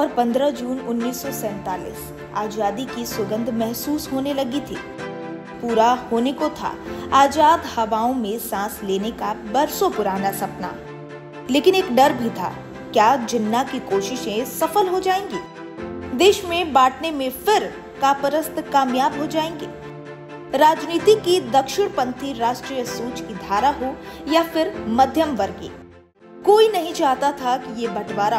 और 15 जून 1947 आजादी की सुगंध महसूस होने लगी थी। पूरा होने को था आजाद हवाओं में सांस लेने का बरसों पुराना सपना। लेकिन एक डर भी था, क्या जिन्ना की कोशिशें सफल हो जाएंगी? देश में बांटने में फिर कापरस्त कामयाब हो जाएंगे? राजनीति की दक्षिणपंथी राष्ट्रीय सोच की धारा हो या फिर मध्यम वर्गीय, कोई नहीं चाहता था कि ये बंटवारा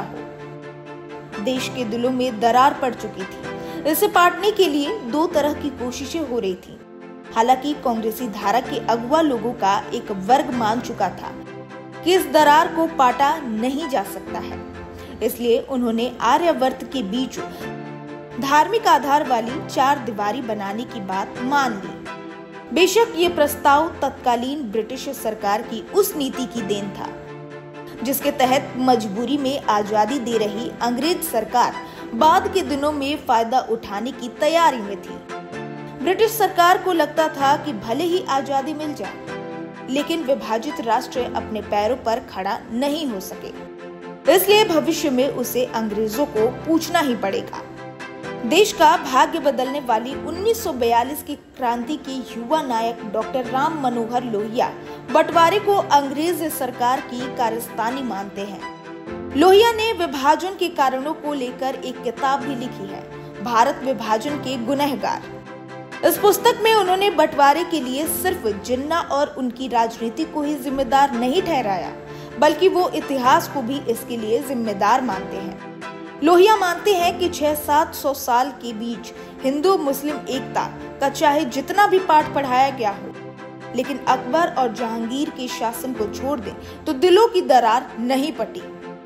हो। देश के दिलों में दरार पड़ चुकी थी। इसे पाटने के लिए दो तरह की कोशिशें हो रही थी। हालांकि कांग्रेसी धारा के अगुआ लोगों का एक वर्ग मान चुका था कि इस दरार को पाटा नहीं जा सकता है, इसलिए उन्होंने आर्यावर्त के बीच धार्मिक आधार वाली 4 दीवारी बनाने की बात मान ली। बेशक ये प्रस्ताव तत्कालीन ब्रिटिश सरकार की उस नीति की देन था जिसके तहत मजबूरी में आजादी दे रही अंग्रेज सरकार बाद के दिनों में फायदा उठाने की तैयारी में थी। ब्रिटिश सरकार को लगता था कि भले ही आजादी मिल जाए, लेकिन विभाजित राष्ट्र अपने पैरों पर खड़ा नहीं हो सके, इसलिए भविष्य में उसे अंग्रेजों को पूछना ही पड़ेगा। देश का भाग्य बदलने वाली 1942 की क्रांति के युवा नायक डॉक्टर राम मनोहर लोहिया बंटवारे को अंग्रेज सरकार की कारस्तानी मानते हैं। लोहिया ने विभाजन के कारणों को लेकर एक किताब भी लिखी है, भारत विभाजन के गुनहगार। इस पुस्तक में उन्होंने बंटवारे के लिए सिर्फ जिन्ना और उनकी राजनीति को ही जिम्मेदार नहीं ठहराया, बल्कि वो इतिहास को भी इसके लिए जिम्मेदार मानते हैं। लोहिया मानते हैं कि 600-700 साल के बीच हिंदू मुस्लिम एकता का चाहे जितना भी पाठ पढ़ाया गया हो, लेकिन अकबर और जहांगीर के शासन को छोड़ दें तो दिलों की दरार नहीं पटी।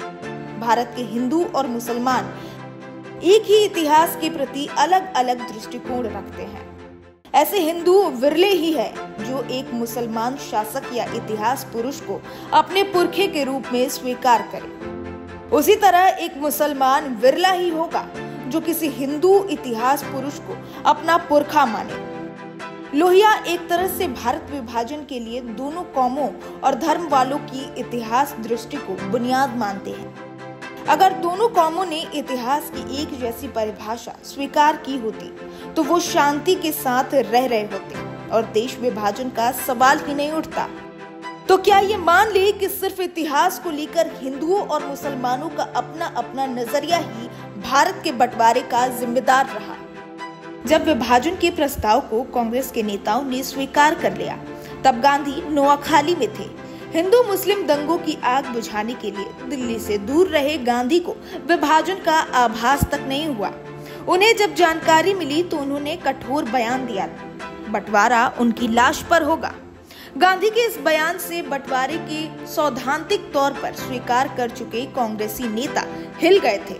भारत के हिंदू और मुसलमान एक ही इतिहास के प्रति अलग अलग दृष्टिकोण रखते हैं। ऐसे हिंदू विरले ही है जो एक मुसलमान शासक या इतिहास पुरुष को अपने पुरखे के रूप में स्वीकार करे। उसी तरह एक मुसलमान विरला ही होगा जो किसी हिंदू इतिहास पुरुष को अपना पुरखा माने। लोहिया एक तरह से भारत विभाजन के लिए दोनों कौमों और धर्म वालों की इतिहास दृष्टि को बुनियाद मानते हैं। अगर दोनों कौमों ने इतिहास की एक जैसी परिभाषा स्वीकार की होती तो वो शांति के साथ रह रहे होते और देश विभाजन का सवाल ही नहीं उठता। तो क्या ये मान ले कि सिर्फ इतिहास को लेकर हिंदुओं और मुसलमानों का अपना अपना नजरिया ही भारत के बंटवारे का जिम्मेदार रहा? जब विभाजन के प्रस्ताव को कांग्रेस के नेताओं ने स्वीकार कर लिया, तब गांधी नोआखाली में थे। हिंदू मुस्लिम दंगों की आग बुझाने के लिए दिल्ली से दूर रहे गांधी को विभाजन का आभास तक नहीं हुआ। उन्हें जब जानकारी मिली तो उन्होंने कठोर बयान दिया, बंटवारा उनकी लाश पर होगा। गांधी के इस बयान से बंटवारे के सैद्धांतिक तौर पर स्वीकार कर चुके कांग्रेसी नेता हिल गए थे।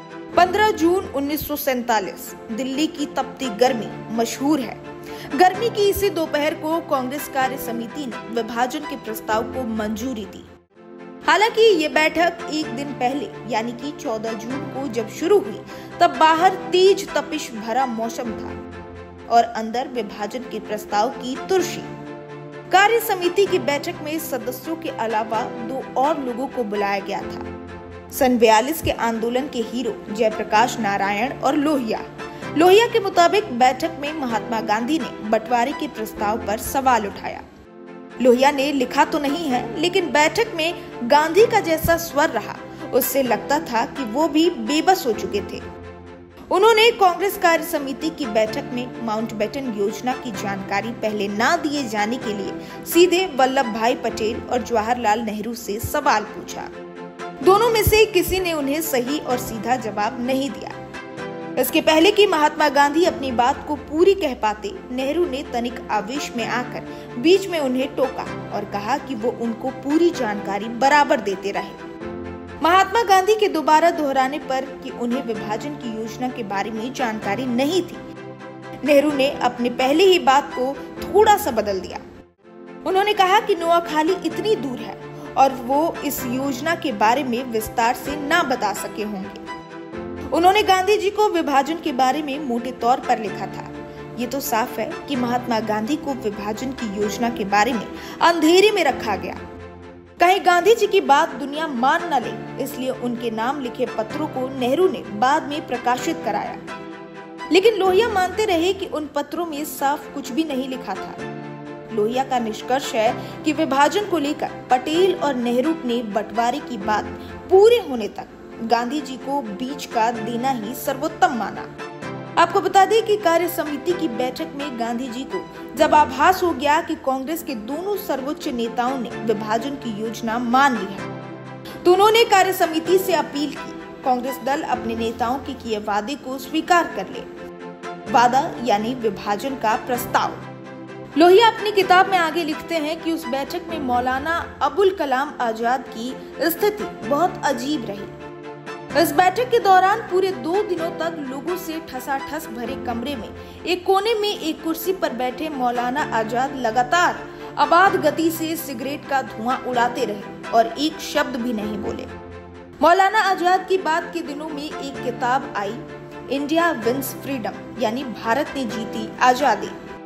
15 जून 1947 दिल्ली की तपती गर्मी मशहूर है। गर्मी की इसी दोपहर को कांग्रेस कार्य समिति ने विभाजन के प्रस्ताव को मंजूरी दी। हालांकि ये बैठक एक दिन पहले यानी कि 14 जून को जब शुरू हुई, तब बाहर तेज तपिश भरा मौसम था और अंदर विभाजन के प्रस्ताव की तुर्शी। कार्य समिति की बैठक में सदस्यों के अलावा 2 और लोगों को बुलाया गया था। सन 42 के आंदोलन के हीरो जयप्रकाश नारायण और लोहिया के मुताबिक बैठक में महात्मा गांधी ने बंटवारे के प्रस्ताव पर सवाल उठाया। लोहिया ने लिखा तो नहीं है, लेकिन बैठक में गांधी का जैसा स्वर रहा, उससे लगता था कि वो भी बेबस हो चुके थे। उन्होंने कांग्रेस कार्य समिति की बैठक में माउंटबेटन योजना की जानकारी पहले ना दिए जाने के लिए सीधे वल्लभ भाई पटेल और जवाहरलाल नेहरू से सवाल पूछा। दोनों में से किसी ने उन्हें सही और सीधा जवाब नहीं दिया। इसके पहले कि महात्मा गांधी अपनी बात को पूरी कह पाते, नेहरू ने तनिक आवेश में आकर बीच में उन्हें टोका और कहा कि वो उनको पूरी जानकारी बराबर देते रहे। महात्मा गांधी के दोबारा दोहराने पर कि उन्हें विभाजन की योजना के बारे में जानकारी नहीं थी, नेहरू ने अपने पहले ही बात को थोड़ा सा बदल दिया। उन्होंने कहा कि नोआखाली इतनी दूर है और वो इस योजना के बारे में विस्तार से ना बता सके होंगे। उन्होंने गांधी जी को विभाजन के बारे में मोटे तौर पर लिखा था। ये तो साफ है कि महात्मा गांधी को विभाजन की योजना के बारे में अंधेरे में रखा गया। कहीं गांधी जी की बात दुनिया मान न ले, इसलिए उनके नाम लिखे पत्रों को नेहरू ने बाद में प्रकाशित कराया। लेकिन लोहिया मानते रहे कि उन पत्रों में साफ कुछ भी नहीं लिखा था। लोहिया का निष्कर्ष है कि विभाजन को लेकर पटेल और नेहरू ने बंटवारे की बात पूरे होने तक गांधी जी को बीच का देना ही सर्वोत्तम माना। आपको बता दें कि कार्य समिति की बैठक में गांधी जी को जब आभास हो गया कि कांग्रेस के दोनों सर्वोच्च नेताओं ने विभाजन की योजना मान ली है, तो उन्होंने कार्य समिति से अपील की कांग्रेस दल अपने नेताओं के किए वादे को स्वीकार कर ले। वादा यानी विभाजन का प्रस्ताव। लोहिया अपनी किताब में आगे लिखते हैं कि उस बैठक में मौलाना अबुल कलाम आजाद की स्थिति बहुत अजीब रही। इस बैठक के दौरान पूरे 2 दिनों तक लोगों से ठसाठस भरे कमरे में एक कोने में एक कुर्सी पर बैठे मौलाना आजाद लगातार अबाध गति से सिगरेट का धुआं उड़ाते रहे और एक शब्द भी नहीं बोले। मौलाना आजाद की बात के दिनों में एक किताब आई, इंडिया विंस फ्रीडम, यानी भारत ने जीती आजादी।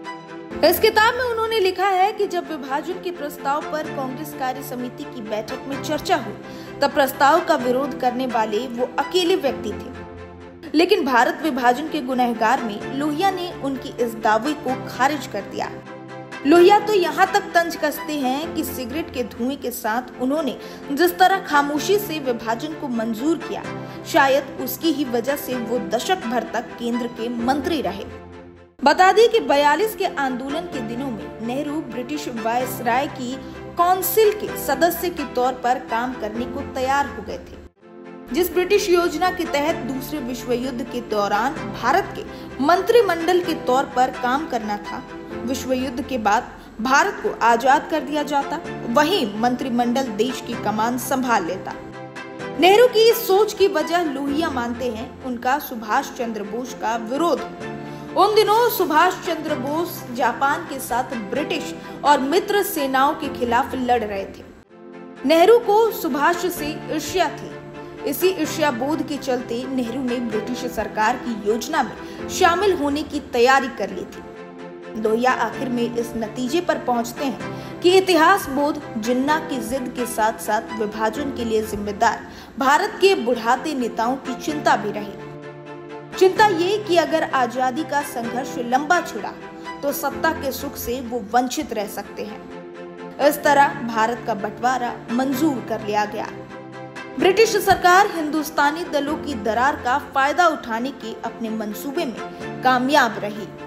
इस किताब में उन्होंने लिखा है कि जब विभाजन के प्रस्ताव पर कांग्रेस कार्य समिति की बैठक में चर्चा हुई, तब प्रस्ताव का विरोध करने वाले वो अकेले व्यक्ति थे। लेकिन भारत विभाजन के गुनहगार में लोहिया ने उनकी इस दावे को खारिज कर दिया। लोहिया तो यहाँ तक तंज कसते हैं कि सिगरेट के धुएं के साथ उन्होंने जिस तरह खामोशी से विभाजन को मंजूर किया, शायद उसकी ही वजह से वो दशक भर तक केंद्र के मंत्री रहे। बता दें कि 42 के आंदोलन के दिनों में नेहरू ब्रिटिश वायसराय की काउंसिल के सदस्य के तौर पर काम करने को तैयार हो गए थे, जिस ब्रिटिश योजना के तहत दूसरे विश्व युद्ध के दौरान भारत के मंत्रिमंडल के तौर पर काम करना था। विश्व युद्ध के बाद भारत को आजाद कर दिया जाता, वहीं मंत्रिमंडल देश की कमान संभाल लेता। नेहरू की इस सोच की वजह लोहिया मानते हैं उनका सुभाष चंद्र बोस का विरोध। उन दिनों सुभाष चंद्र बोस जापान के साथ ब्रिटिश और मित्र सेनाओं के खिलाफ लड़ रहे थे। नेहरू को सुभाष से ईर्ष्या थी। इसी ईर्ष्या बोध के चलते नेहरू ने ब्रिटिश सरकार की योजना में शामिल होने की तैयारी कर ली थी। लोहिया आखिर में इस नतीजे पर पहुंचते हैं कि इतिहास बोध जिन्ना की जिद के साथ साथ विभाजन के लिए जिम्मेदार भारत के बुढ़ाते नेताओं की चिंता भी रही। चिंता ये कि अगर आजादी का संघर्ष लंबा छिड़ा तो सत्ता के सुख से वो वंचित रह सकते हैं। इस तरह भारत का बंटवारा मंजूर कर लिया गया। ब्रिटिश सरकार हिंदुस्तानी दलों की दरार का फायदा उठाने के अपने मंसूबे में कामयाब रही।